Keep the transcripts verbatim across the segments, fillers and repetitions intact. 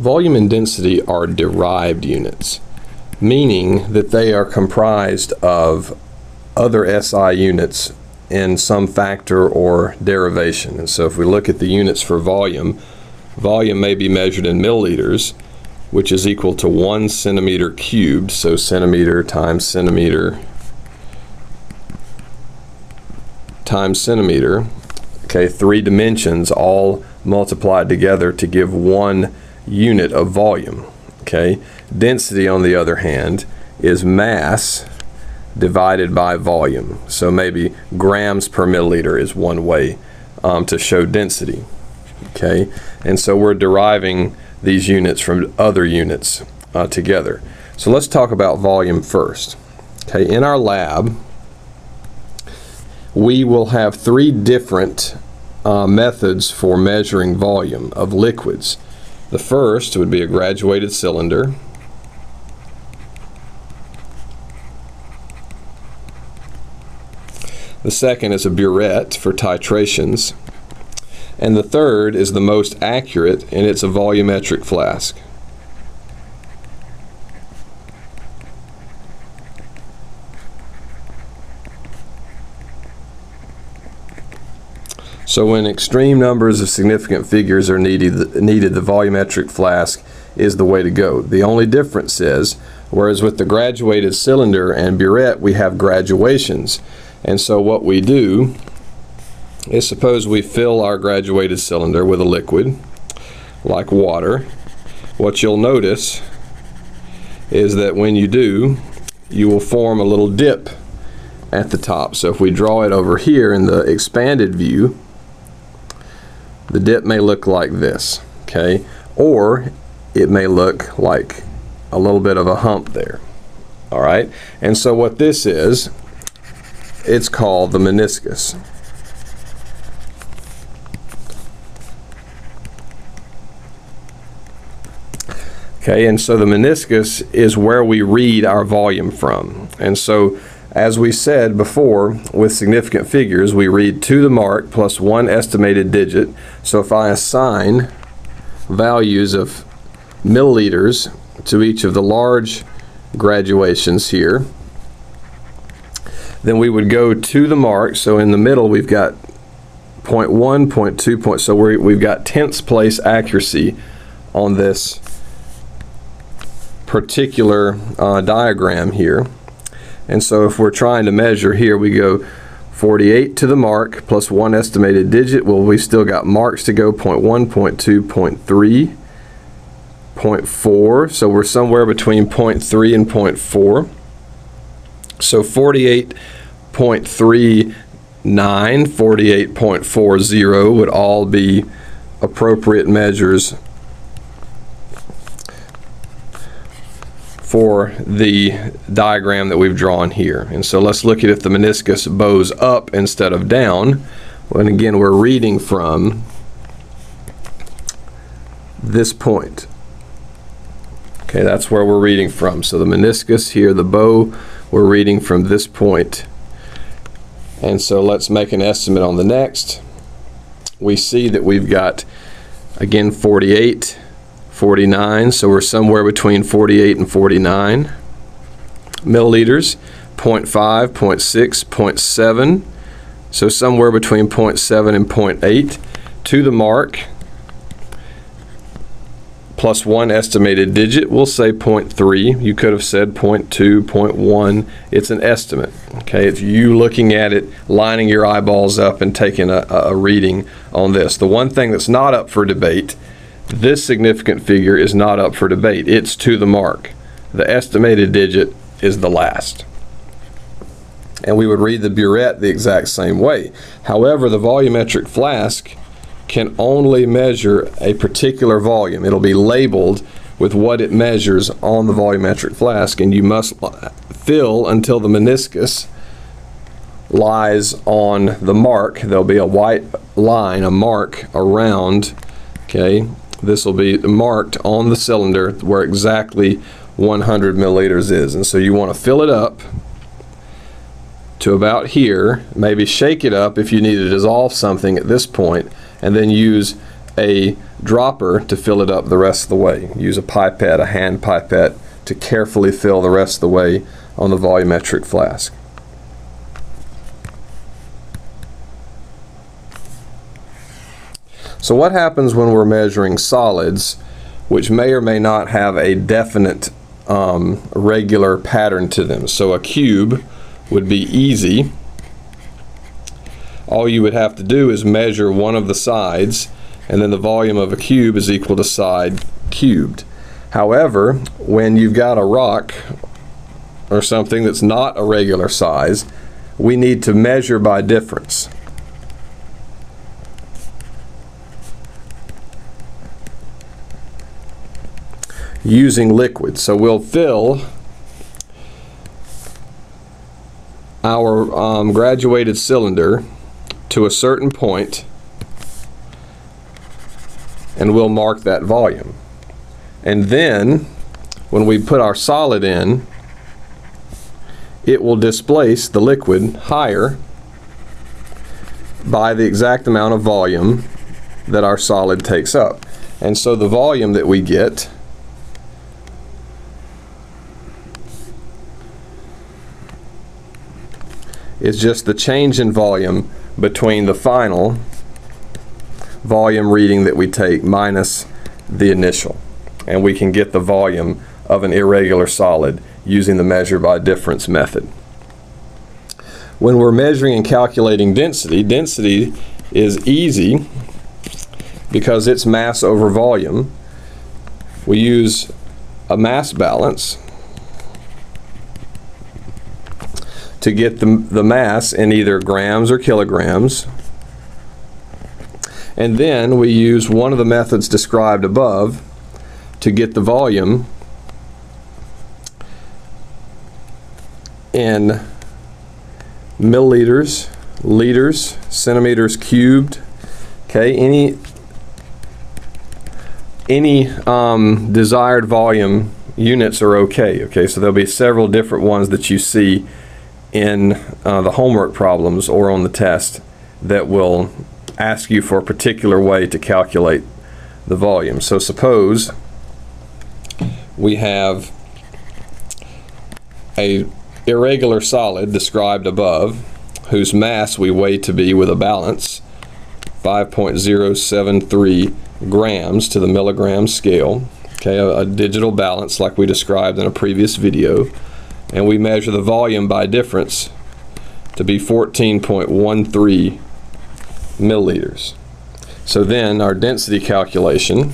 Volume and density are derived units, meaning that they are comprised of other S I units in some factor or derivation. And so if we look at the units for volume, volume may be measured in milliliters, which is equal to one centimeter cubed, so centimeter times centimeter times centimeter. Okay, three dimensions all multiplied together to give one unit of volume. Okay, density, on the other hand, is mass divided by volume. So maybe grams per milliliter is one way um, to show density. Okay, and so we're deriving these units from other units uh, together. So let's talk about volume first. Okay, in our lab, we will have three different uh, methods for measuring volume of liquids. The first would be a graduated cylinder. The second is a burette for titrations. And the third is the most accurate, and it's a volumetric flask. So when extreme numbers of significant figures are needed, needed, the volumetric flask is the way to go. The only difference is, whereas with the graduated cylinder and burette, we have graduations. And so what we do is, suppose we fill our graduated cylinder with a liquid, like water. What you'll notice is that when you do, you will form a little dip at the top. So if we draw it over here in the expanded view, the dip may look like this, okay? Or it may look like a little bit of a hump there, all right? And so what this is, it's called the meniscus. Okay, and so the meniscus is where we read our volume from. And so, as we said before, with significant figures, we read to the mark plus one estimated digit. So if I assign values of milliliters to each of the large graduations here, then we would go to the mark. So in the middle, we've got zero point one, zero point two, point, so we're, we've got tenths place accuracy on this particular uh, diagram here. And so if we're trying to measure here, we go forty-eight to the mark plus one estimated digit. Well, we still got marks to go, zero point one, zero point two, zero point three, zero point four. So we're somewhere between zero point three and zero point four. So forty-eight point three nine, forty-eight point four zero would all be appropriate measures for the diagram that we've drawn here. And so let's look at if the meniscus bows up instead of down. And again, we're reading from this point. Okay, that's where we're reading from. So the meniscus here, the bow, we're reading from this point. And so let's make an estimate on the next. We see that we've got, again, forty-eight, forty-nine, so we're somewhere between forty-eight and forty-nine milliliters, zero point five, zero point six, zero point seven, so somewhere between zero point seven and zero point eight to the mark, plus one estimated digit. We'll say zero point three. You could have said zero point two, zero point one. It's an estimate. Okay, it's you looking at it, lining your eyeballs up and taking a, a reading on this. The one thing that's not up for debate, this significant figure is not up for debate. It's to the mark. The estimated digit is the last. And we would read the burette the exact same way. However, the volumetric flask can only measure a particular volume. It'll be labeled with what it measures on the volumetric flask, and you must fill until the meniscus lies on the mark. There'll be a white line, a mark around, okay? This will be marked on the cylinder where exactly one hundred milliliters is. And so you want to fill it up to about here, maybe shake it up if you need to dissolve something at this point, and then use a dropper to fill it up the rest of the way. Use a pipette, a hand pipette, to carefully fill the rest of the way on the volumetric flask. So what happens when we're measuring solids, which may or may not have a definite um, regular pattern to them? So a cube would be easy. All you would have to do is measure one of the sides, and then the volume of a cube is equal to side cubed. However, when you've got a rock or something that's not a regular size, we need to measure by difference. Using liquid. So we'll fill our um, graduated cylinder to a certain point, and we'll mark that volume. And then when we put our solid in, it will displace the liquid higher by the exact amount of volume that our solid takes up. And so the volume that we get is just the change in volume between the final volume reading that we take minus the initial. And we can get the volume of an irregular solid using the measure by difference method. When we're measuring and calculating density, density is easy because it's mass over volume. We use a mass balance to get the, the mass in either grams or kilograms. And then we use one of the methods described above to get the volume in milliliters, liters, centimeters cubed. Okay, any any um, desired volume units are okay. Okay, so there'll be several different ones that you see in uh, the homework problems or on the test that will ask you for a particular way to calculate the volume. So suppose we have a irregular solid described above whose mass we weigh to be, with a balance, five point zero seven three grams to the milligram scale. Okay, a, a digital balance like we described in a previous video. And we measure the volume by difference to be fourteen point one three milliliters. So then our density calculation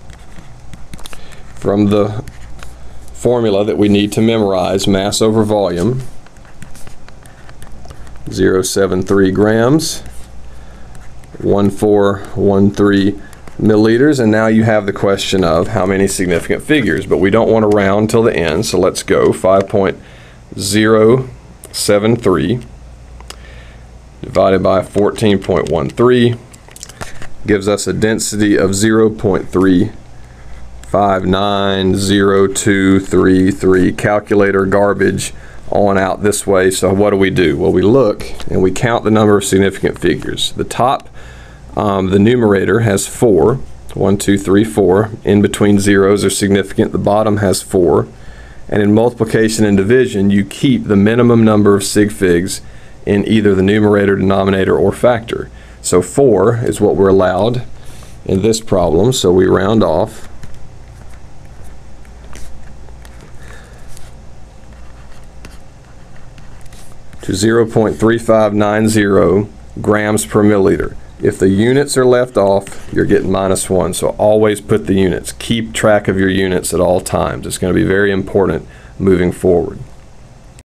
from the formula that we need to memorize, mass over volume, zero point seven three grams, one four one three milliliters, and now you have the question of how many significant figures, but we don't want to round till the end, so let's go. five point zero seven three divided by fourteen point one three gives us a density of zero point three five nine zero two three three. Calculator garbage on out this way. So what do we do? Well, we look and we count the number of significant figures. The top Um, the numerator has four, one, two, three, four. In between zeros are significant. The bottom has four. And in multiplication and division, you keep the minimum number of sig figs in either the numerator, denominator, or factor. So four is what we're allowed in this problem, so we round off. To zero point three five nine zero grams per milliliter. If the units are left off, you're getting minus one, so always put the units. Keep track of your units at all times. It's going to be very important moving forward.